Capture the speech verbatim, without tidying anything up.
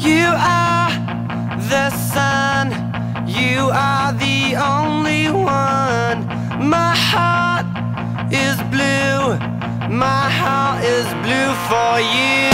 You are the sun, you are the only one. My heart is blue, my heart is blue for you.